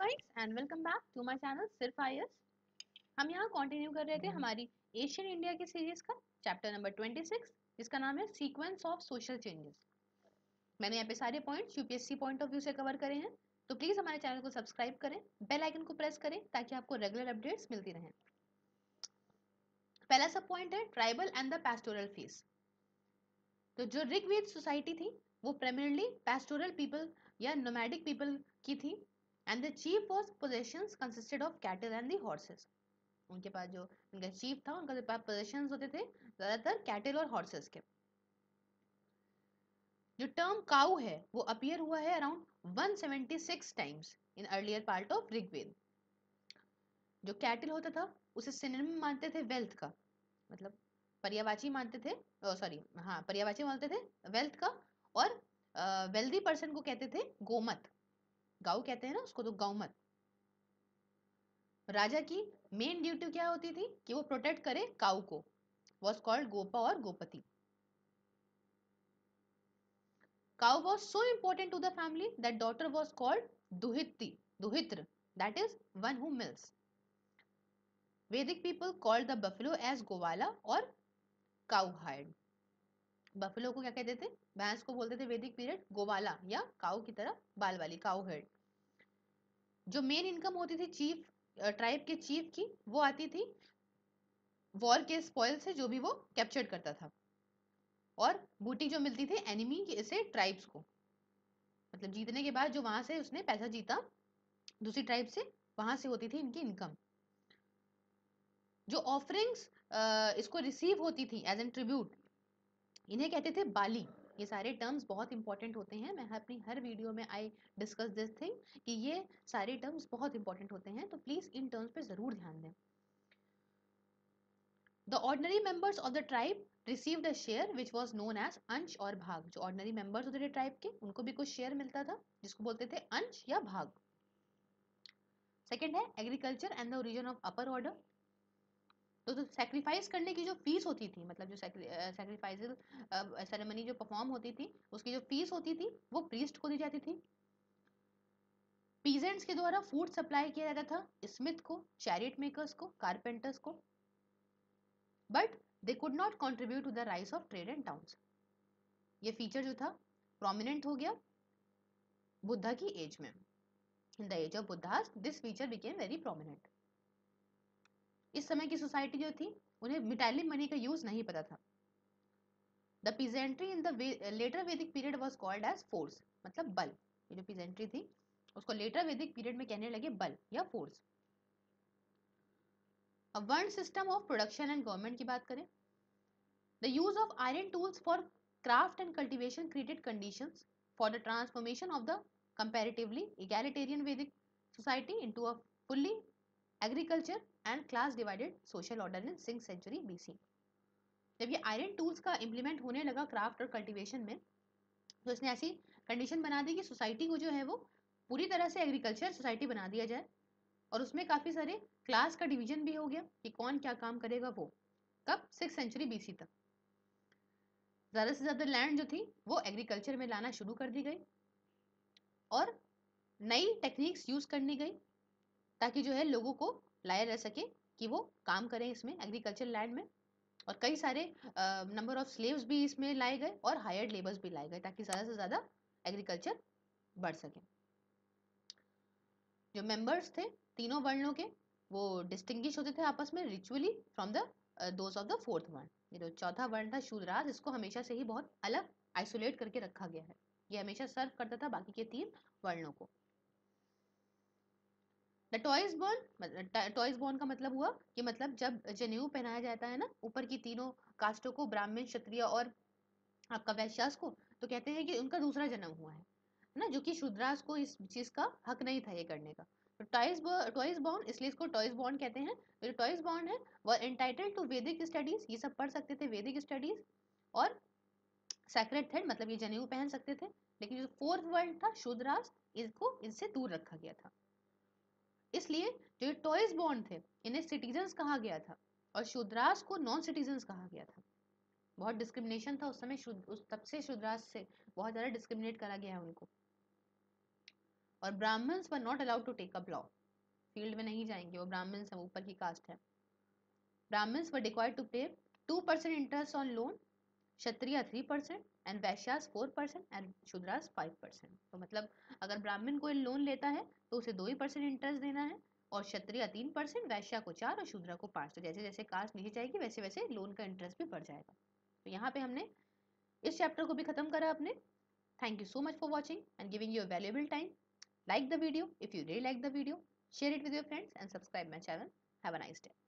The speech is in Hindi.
Guys and welcome back to my channel सिर्फ आईएएस। हम यहाँ कंटिन्यू कर रहे थे हमारी एशियन इंडिया की सीरीज का चैप्टर नंबर 26 जिसका नाम है सीक्वेंस ऑफ सोशल चेंजेस। मैंने यहाँ पे सारे points UPSC point of view से कवर करे हैं, तो प्लीज हमारे चैनल को सब्सक्राइब करें, बेल आइकन को प्रेस करें ताकि आपको रेगुलर अपडेट्स मिलती रहें। पहला सब पॉइंट है tribal and the pastoral phase. तो जो ऋग्वेद सोसाइटी थी वो प्राइमरली पैस्टोरल पीपल या नोमैडिक पीपल की थी and the chief was possessions consisted of cattle and the horses. उनके पास जो उनका चीफ था उनके पास पोजेशंस होते थे ज्यादातर कैटल और हॉर्सेस के। जो टर्म काउ है वो अपीयर हुआ है around 176 times in earlier part of Rigveda. जो कैटल होता था उसे सिनोनिम मानते थे वेल्थ का, मतलब पर्यायवाची मानते थे, सॉरी हाँ पर्यायवाची मानते थे वेल्थ का, और वेल्दी पर्सन को कहते थे गोमत। गाऊ कहते हैं ना उसको, तो गौमत। राजा की मेन ड्यूटी क्या होती थी कि वो प्रोटेक्ट करे काऊ को, वॉज कॉल्ड गोपा और गोपति। Cow was so important to the family that daughter was called दुहित्री, दुहित्र, that is one who milks. Vedic people called the buffalo as गोवाला और काऊ हार्ड। बफेलो को क्या कहते थे, भैंस को बोलते थे वैदिक पीरियड गोवाला या काऊ की तरह बाल वाली, काऊ हेड। जो मेन इनकम होती थी चीफ ट्राइब के चीफ की, वो आती थी वॉर के स्पॉइल से जो भी वो कैप्चर करता था, और बूटी जो मिलती थी एनिमी से ट्राइब्स को, मतलब जीतने के बाद जो वहां से उसने पैसा जीता दूसरी ट्राइब से, वहां से होती थी इनकी इनकम। जो ऑफरिंग्स इसको रिसीव होती थी एज एन ट्रिब्यूट, इन्हें कहते थे बाली। ये सारे टर्म्स बहुत इंपॉर्टेंट होते हैं, मैं अपनी हर वीडियो में आई डिस्कस दिस थिंग कि ये सारे टर्म्स बहुत इंपॉर्टेंट होते हैं, तो प्लीज इन टर्म्स पे जरूर ध्यान दें। The ordinary members of the tribe received a share which was known as अंश और भाग। जो ordinary members होते थे ट्राइब के उनको भी कुछ शेयर मिलता था जिसको बोलते थे अंश या भाग। सेकंड है agriculture and the origin of upper order. तो सैक्रिफाइस करने की जो फीस होती थी, मतलब जो सैक्रिफाइसल सेरेमनी जो परफॉर्म होती थी उसकी जो फीस होती थी वो प्रीस्ट को दी जाती थी। पीजेंट्स के द्वारा फूड सप्लाई किया जाता था स्मिथ को, चैरिट मेकर्स को, कारपेंटर्स को, but they could not contribute to the rise of trade and towns. ये फीचर जो था प्रोमिनेंट हो गया बुद्धा की एज में। In the age of Buddha this feature became very prominent. इस समय की सोसाइटी जो थी उन्हें मेटालिक मनी का यूज नहीं पता था। The peasantry in the later Vedic period was called as force, मतलब बल। ये जो पीजेंट्री थी उसको लेटर वैदिक पीरियड में कहने लगे बल या फोर्स। अब varna system of production and government की बात करें, the use of iron tools for craft and cultivation created conditions for the transformation of the comparatively egalitarian Vedic society into a fully agriculture and class divided social order in 6th century BC। जब ये आयरन टूल्स का इम्प्लीमेंट होने लगा क्राफ्ट और कल्टीवेशन में, तो इसने ऐसी कंडीशन बना दी कि सोसाइटी को जो है वो पूरी तरह से एग्रीकल्चर सोसाइटी बना दिया जाए, और उसमें काफी सारे क्लास का डिवीजन भी हो गया कि कौन क्या काम करेगा। वो कब, 6th सेंचुरी बीसी तक ज्यादा से ज्यादा लैंड जो थी वो एग्रीकल्चर में लाना शुरू कर दी गई, और नई टेक्निक्स यूज करनी गई ताकि जो है लोगों को लाया जा सके कि वो काम करें इसमें एग्रीकल्चर लैंड में। और कई सारे नंबर ऑफ स्लेव्स भी इसमें लाए गए और हायर्ड लेबर्स भी लाए गए ताकि ज़्यादा से ज़्यादा एग्रीकल्चर बढ़ सके। जो मेंबर्स थे तीनों वर्णों के वो डिस्टिंग्विश होते थे आपस में ritually from the those of the fourth varna. ये जो चौथा वर्ण था शूद्रास, इसको हमेशा से ही बहुत अलग आइसोलेट करके रखा गया है, ये हमेशा सर्व करता था बाकी के 3 वर्णों को। The toys born, toys born का मतलब हुआ कि मतलब जब जनेऊ पहनाया जाता है ना ऊपर की तीनों कास्टों को, ब्राह्मण, क्षत्रिय और आपका वैश्यास को, तो कहते हैं कि उनका दूसरा जन्म हुआ है ना, जो कि शूद्रास को इस चीज का हक नहीं था ये करने का। तो टॉयज बॉर्न, इसलिए इसको टॉयज बॉर्न कहते हैं। तो जो टॉयज बॉर्न है वो एंटाइटल्ड टू वैदिक स्टडीज, ये सब पढ़ सकते थे वैदिक स्टडीज, और सैक्रेड थ्रेड मतलब ये जनेऊ पहन सकते थे। लेकिन जो फोर्थ वर्ल्ड था शूद्रास, इसको इनसे दूर रखा गया था। इसलिए जो टॉयज बॉर्न थे इन्हें सिटीजन्स कहा गया था, और शूद्रास को नॉन सिटीजन्स कहा गया था। बहुत डिस्क्रिमिनेशन था उस समय, तब से शूद्रास से बहुत ज़्यादा डिस्क्रिमिनेट करा गया है उनको। और Brahmans were not allowed to take up law, field में नहीं जाएंगे, वो ब्राह्मण्स है, ऊपर की कास्ट है। Brahmins were required to pay 2% interest on loan, Kshatriya 3% and Vaishyas 4% and Shudras 5%। तो मतलब अगर ब्राह्मण कोई लोन लेता है तो उसे 2% इंटरेस्ट देना है, और क्षत्रिय 3%, वैश्या को 4 और शूद्र को 5। तो जैसे जैसे कास्ट नीचे जाएगी वैसे वैसे लोन का इंटरेस्ट भी बढ़ जाएगा। तो यहाँ पे हमने इस चैप्टर को भी खत्म करा अपने। Thank you so much for watching and giving your valuable time. Like the video if you really like the video, share it with your friends and subscribe my channel. Have a nice day.